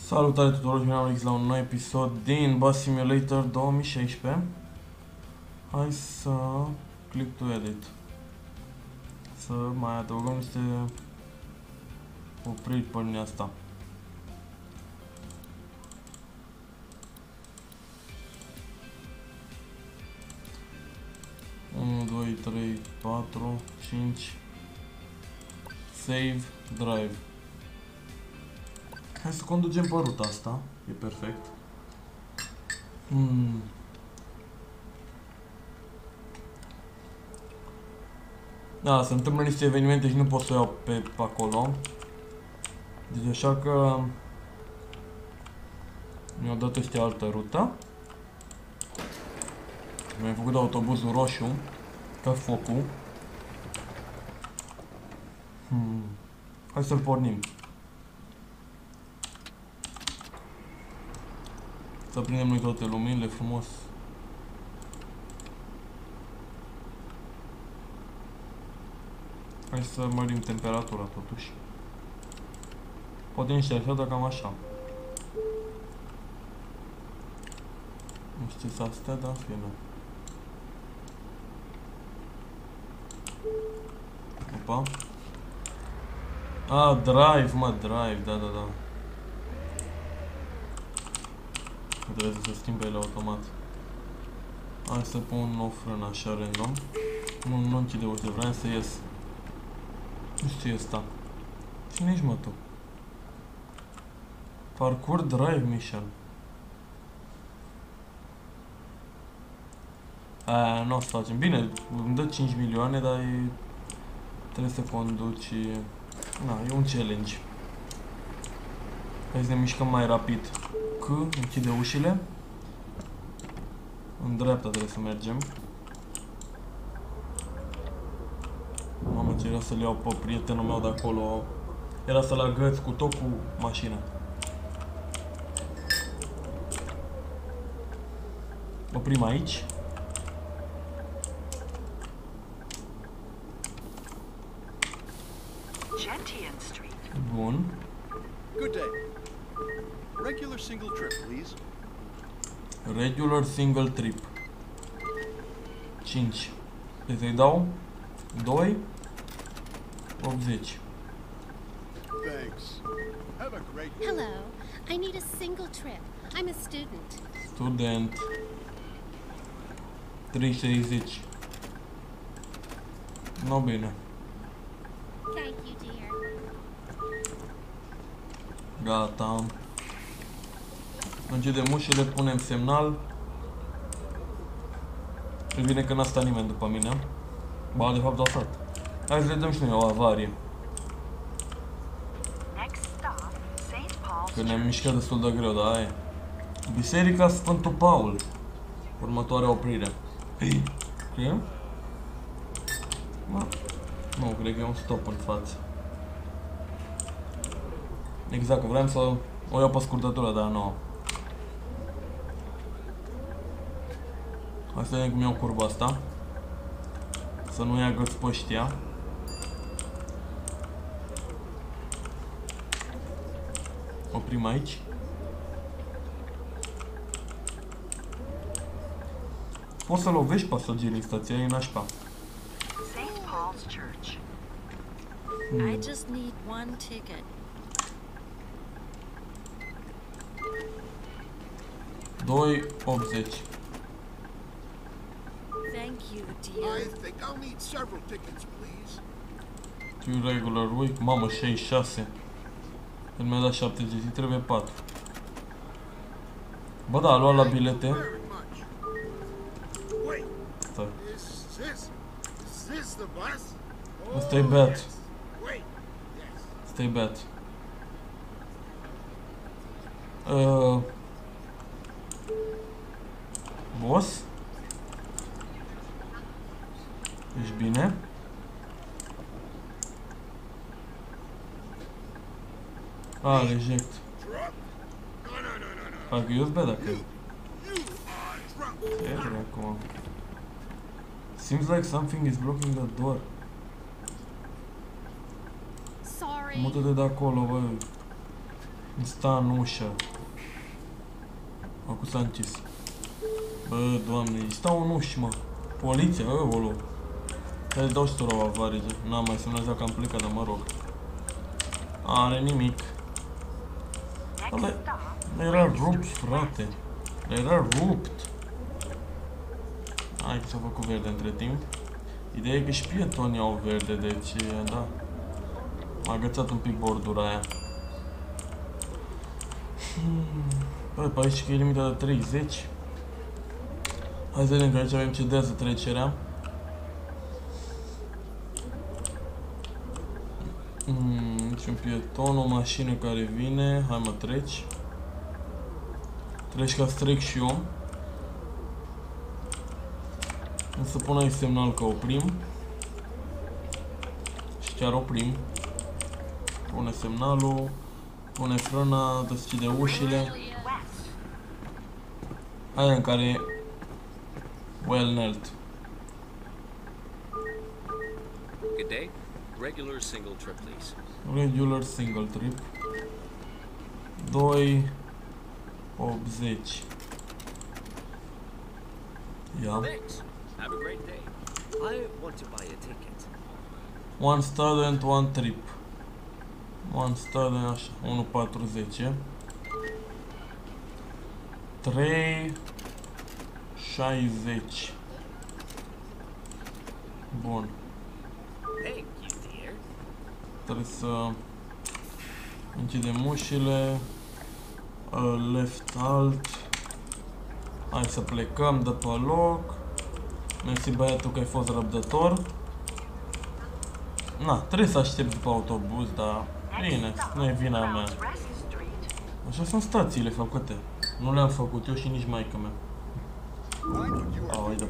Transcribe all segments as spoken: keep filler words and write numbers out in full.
Salutare tuturor, bine am la un nou episod din Bus Simulator două mii șaisprezece. Hai să click to edit. Să mai adăugăm niște opriri pe linia asta. unu, doi, trei, patru, cinci. Save, drive. Hai să conducem pe ruta asta, e perfect. Hmm. Da, se întâmplă niște evenimente și nu pot să o iau pe, pe acolo. Deci așa că mi-au dat ăștia altă rută. Mi-am făcut autobuzul roșu, ca focul. Hmm. Hai să-l pornim. Să prindem noi toate luminile frumos. Hai să mărim temperatura totuși. Poate niște așa, dar cam așa. Nu știu ce astea, dar în fine. Opa. Ah, drive, mă, drive, da, da, da. Trebuie să se schimbe ele automat. Hai să pun un nou frân așa random. Nu, nu închide uite, vreau să ies. Nu știu ce e asta. Cine ești, mă, tu? Parkour drive mission. Aia, nu o să facem. Bine, îmi dă cinci milioane, dar e... trebuie să conduci... Na, e un challenge. Hai să ne mișcăm mai rapid. C, închide ușile. În dreapta trebuie să mergem. Mamă, ce era să-l iau pe prietenul meu de acolo. Era să-l agăț cu tot cu mașina. Oprim aici. Bun. Good day. Regular single trip, please. Regular single trip. cinci. Deci îi dau doi optzeci. Thanks. Have a great day. Hello. I need a single trip. I'm a student. Student. trei șaizeci. No, bine. Thank you, dear. Gata. Închidem ușile, punem semnal. E bine că n-a stat nimeni după mine. Ba, de fapt a stat. Hai să le dăm și noi o avarie. Că ne-am mișcat destul de greu, dar aia e. Biserica Sfântul Paul. Următoarea oprire. Cred? Ma. Nu, cred că e un stop în față. Exact, că vreau să o iau pe scurtătură, dar nu. Hai să vedem cum iau curba asta. Să nu ia găți pe ăștia. Oprim aici. Poți să lovești pasagerii în stația, e nașpa. Hmm. I just need one ticket. doi optzeci. Thank you, dear. I think I'll need several tickets, please. Tu regular week, mamă, șaizeci și șase. El mi-a dat șaptezeci, trebuie patru. Bă, da, a luat la bilete. Very much. Wait, Stai. is this is this the bus? Ăsta e beat. yes. Wait, yes. Stai beat. Uh, boss? Ești bine? Ah, reject. Drunk? No, no, no, no, no. Parcă eu-s bea dacă... You are drunk. Ce e acum? Seems like something is blocking the door. Sorry. Mută-te de acolo, bă. Sta în ușă. Acum s-a închis. Bă, doamne, stau în ușă, mă. Poliția, ăolo. Hai dau și tu la avarie. N-am mai semnat că am plecat, dar mă rog. Are nimic. Ale, era rupt, frate. Era rupt. Hai că s-a făcut verde între timp. Ideea e că și pietonii au verde, deci, da. M-a agățat un pic bordura aia. Băi, pe aici că e limita de treizeci. Hai să vedem că aici avem cedează trecerea. Hmm, nici un pieton, o mașină care vine. Hai mă, treci. Treci ca să trec și eu. Să pun aici semnal că oprim. Și chiar oprim. Pune semnalul. Pune frâna, deschide ușile. Aia în care e well knelt. Good day. Regular single trip, please. Regular single trip. doi optzeci. Ia. Thanks. Have a great day. I want to buy a ticket. One student, one trip. One student, așa, unu patruzeci. trei șaizeci. Bun. Thank you, dear. Trebuie să închidem ușile. Uh, left alt. Hai să plecăm de pe loc. Mersi băiatul că ai fost răbdător. Na, trebuie să aștept după autobuz, dar bine, nu e vina mea. Așa sunt stațiile făcute. Nu le-am făcut eu și nici maică mea. Au, hai de.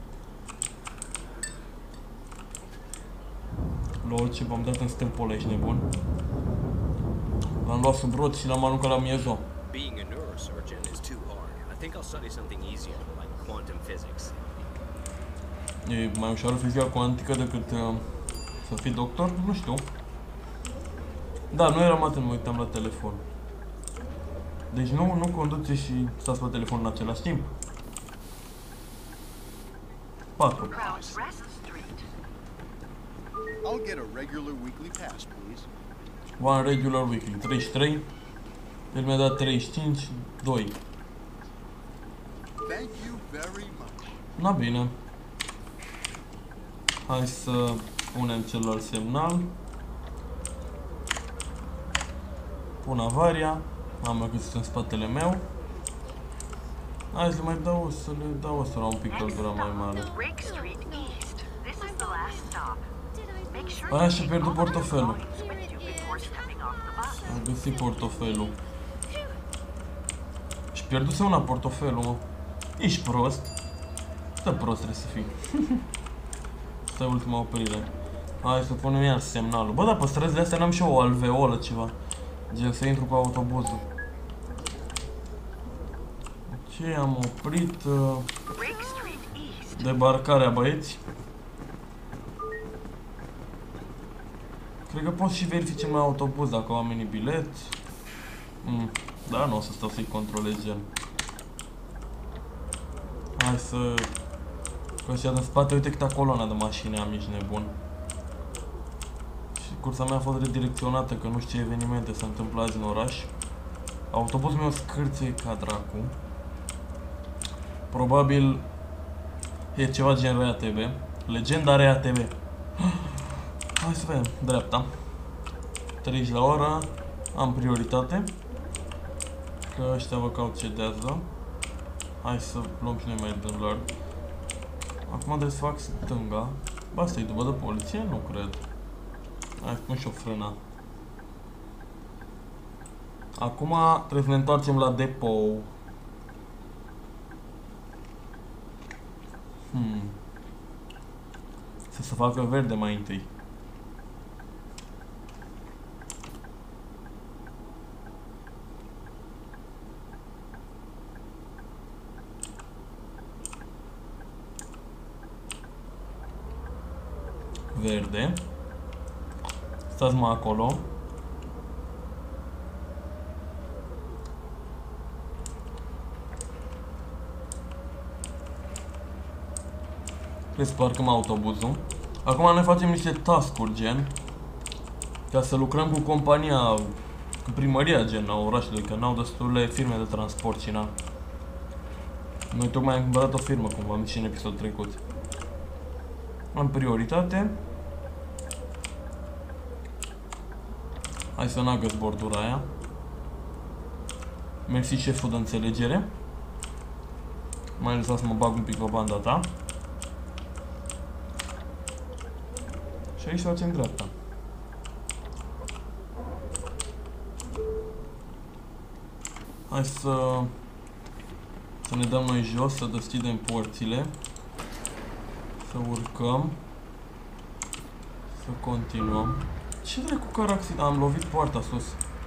Lol, ce v-am dat în stâmpul ăla, ești nebun? L-am luat sub rot și l-am aruncat la miezo. Being a neurosurgeon is too hard. I think I'll study something easier, like quantum physics. E mai ușoară fizica cuantică decât uh, să fii doctor? Nu știu. Da, nu eram atent, mă uitam la telefon. Deci nu, nu conduce și stați pe telefon în același timp. patru. I'll get a regular weekly pass, please. One regular weekly. treizeci și trei. El mi-a dat treizeci și cinci. doi. Thank you very much. Na bine. Hai să punem celălalt semnal. Pun avaria. Am găsit în spatele meu. Hai să mai dau, să le dau asta la un pic căldura mai mare. Rake Street East. This is the last stop. Make sure Aia you și take pierdut all your portofelul. belongings with you before stepping off the bus. Am găsit portofelul. Și pierduse una portofelul, mă. Ești prost. Stă prost trebuie să fii. Asta e ultima oprire. Hai să punem iar semnalul. Bă, dar pe străzile astea n-am și eu o alveolă ceva. Gen să intru cu autobuzul. Ce am oprit? Uh, Rake Street East. debarcarea, băieți. Cred că pot și verificăm la autobuz dacă oamenii bilet. Mm, da, nu o să stau să-i controlez gen. Hai să... Că ăștia din spate, uite câta coloana de mașini am, ești nebun. Și cursa mea a fost redirecționată, că nu știu ce evenimente se întâmplă azi în oraș. Autobuzul meu scârție ca dracu. Probabil e ceva gen Rea T V. Legenda Rea T V. Hai să vedem, dreapta. treizeci la oră. Am prioritate. Că ăștia vă caut cedează. Hai să luăm și noi mai din lor. Acum trebuie să fac stânga. Ba, asta-i după de poliție? Nu cred. Hai, pun și o frână. Acum trebuie să ne întoarcem la depou. Hmm. Să se facă verde mai întâi. Verde. Stați mă acolo. Trebuie să parcăm autobuzul. Acum ne facem niște task-uri, gen. Ca să lucrăm cu compania, cu primăria, gen, la orașele, că n-au destule firme de transport și n-am. Noi tocmai am cumpărat o firmă, cum v-am zis și în episodul trecut. Am prioritate. Hai să n-agăs bordura aia. Mersi, șeful, de înțelegere. Mai lăsat să mă bag un pic pe banda ta. Și aici facem dreapta. Hai să... Să ne dăm noi jos, să deschidem porțile. Să urcăm. Să continuăm. Ce dracu care accident? Am lovit poarta sus.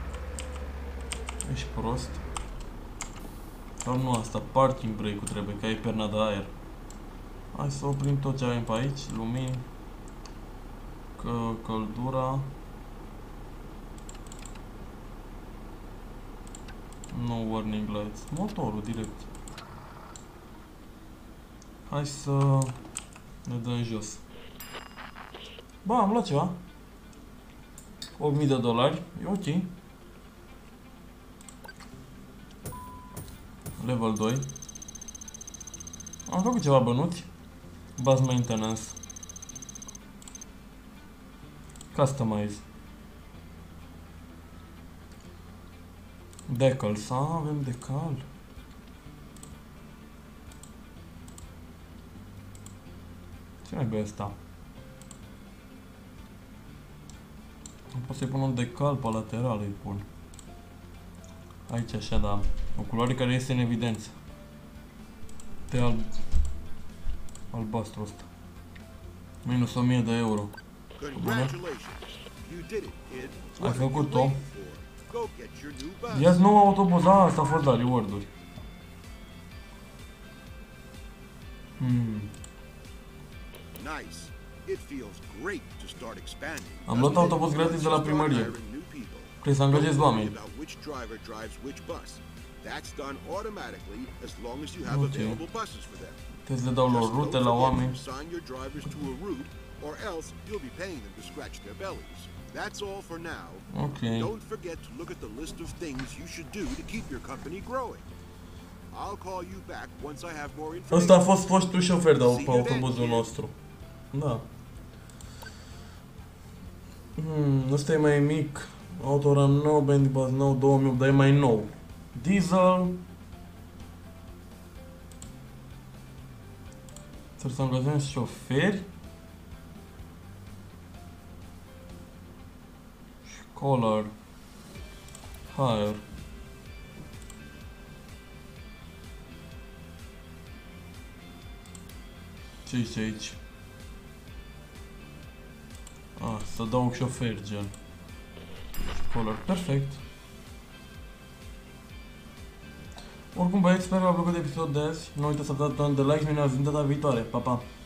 Ești prost. Sau nu asta, parking brake-ul trebuie, că ai perna de aer. Hai să oprim tot ce avem pe aici, lumini, că căldura. No warning lights, motorul direct. Hai să ne dăm jos. Ba, am luat ceva. opt mii de dolari, e ok. Level doi. Am făcut ceva bănuți. Bus maintenance. Customize. Decals. Ah, avem decal. Ce mai bine asta? Pot să-i pun un decal pe lateral, îi pun. Aici așa, da. O culoare care este în evidență. De alb... albastru ăsta. Minus o mie de euro. Ai făcut-o. Ia-ți nou autobuz. Ah, asta a fost la reward-uri. Hmm. Am luat autobuz gratis de la primărie. Trebuie să angajezi oameni. Ok. Trebuie să le dau lor rute la oameni. Ok. Ăsta a fost fostul șofer de pe autobuzul nostru. Da. Hmm, ăsta e mai mic. Autoram nou, bandibus nou, două mii, dar e mai nou. Diesel. Trebuie să angajăm șoferi. Scholar. Hire. Ce-i aici? Ah, să dau șofer, gen. Color, perfect. Oricum, băieți, sper că v-a plăcut episodul de azi. Nu uitați să dați un de like și ne vedem data viitoare. Pa, pa!